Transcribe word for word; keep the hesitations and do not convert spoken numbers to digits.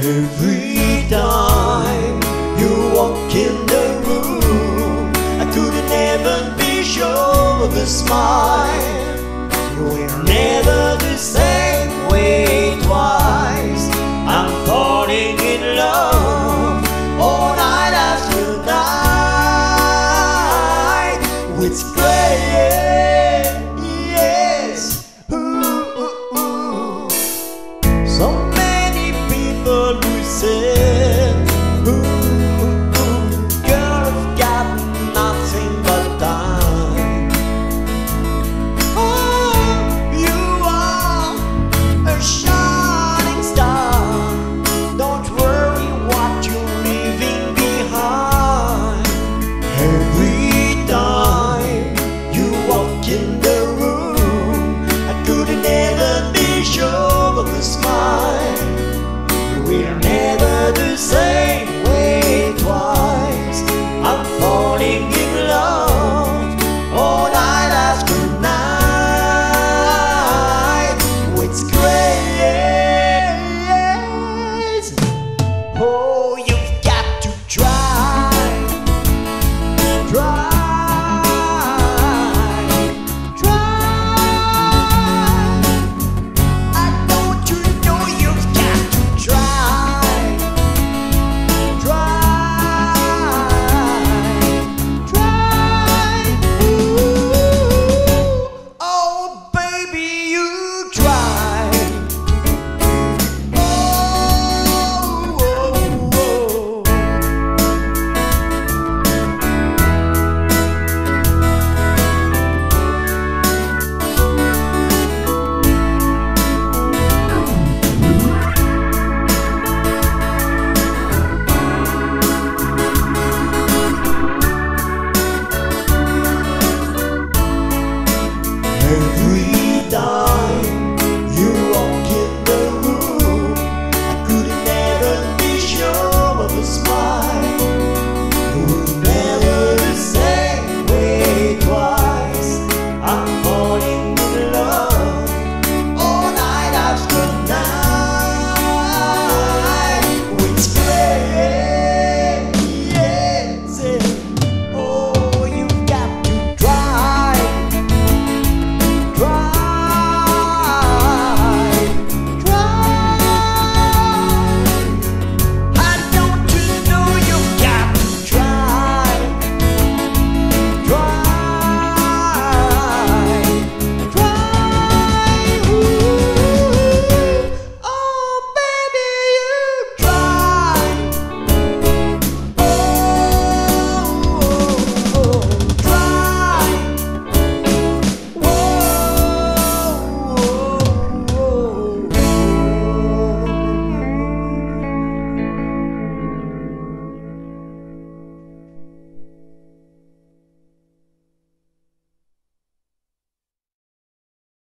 Every time you walk in the room, I couldn't even be sure of a smile. We're never the same way twice. I'm falling in love all night after night. It's great, yes. Ooh, ooh, ooh. So many people who said, ooh, ooh, ooh, girl, I've got nothing but time. Oh, you are a shining star. Don't worry what you're leaving behind. Every time you walk in the room, I couldn't ever be sure of a smile. We're never the same way twice. I'm falling in love all night after night. It's great. Oh, you've got to try, try, try. I want you to know you've got to try, try, try. Ooh, oh baby, you try. Oh, oh, oh. Every